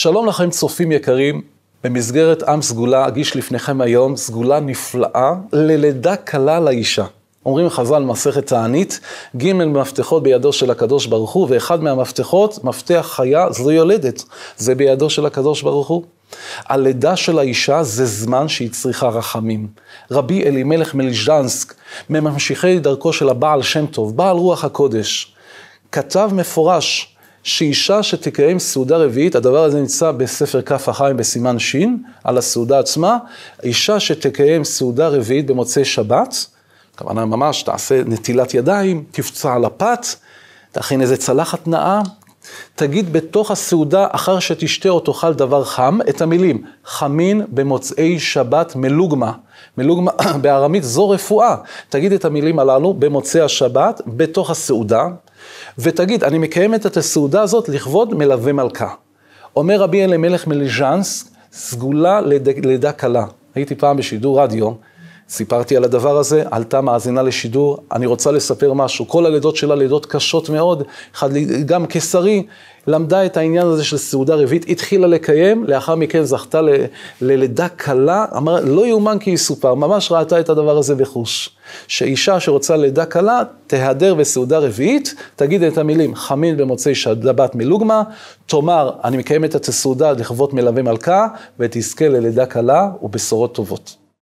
שלום לכם צופים יקרים, במסגרת עם סגולה אגיש לפניכם היום סגולה נפלאה ללידה קלה לאישה. אומרים חז"ל מסכת תענית, ג' מפתחות בידו של הקדוש ברוך הוא, ואחד מהמפתחות, מפתח חיה, זו יולדת, זה בידו של הקדוש ברוך הוא. הלידה של האישה זה זמן שהיא צריכה רחמים. רבי אלימלך מליז'נסק, מממשיכי דרכו של הבעל שם טוב, בעל רוח הקודש, כתב מפורש, שאישה שתקיים סעודה רביעית, הדבר הזה נמצא בספר כף החיים בסימן שין, על הסעודה עצמה, אישה שתקיים סעודה רביעית במוצאי שבת, כוונה ממש תעשה נטילת ידיים, תפצע על הפת, תכין איזה צלחת נאה, תגיד בתוך הסעודה, אחר שתשתה או תאכל דבר חם, את המילים, חמין במוצאי שבת מלוגמה. מלוגמה בארמית זו רפואה. תגיד את המילים הללו במוצאי השבת, בתוך הסעודה, ותגיד, אני מקיימת את הסעודה הזאת לכבוד מלווה מלכה. אומר רבי אלימלך מליז'נסק, סגולה לידה קלה. הייתי פעם בשידור רדיו, סיפרתי על הדבר הזה, עלתה מאזינה לשידור, אני רוצה לספר משהו. כל הלידות שלה לידות קשות מאוד, גם קיסרי, למדה את העניין הזה של סעודה רביעית, התחילה לקיים, לאחר מכן זכתה ללידה קלה, אמרה, לא יאומן כי יסופר, ממש ראתה את הדבר הזה בחוש. שאישה שרוצה לידה קלה, תהדר בסעודה רביעית, תגיד את המילים, חמין במוצאי שבת מלוגמה, תאמר, אני מקיימת את הסעודה לכבוד מלווה מלכה, ותזכה ללידה קלה ובשורות טובות.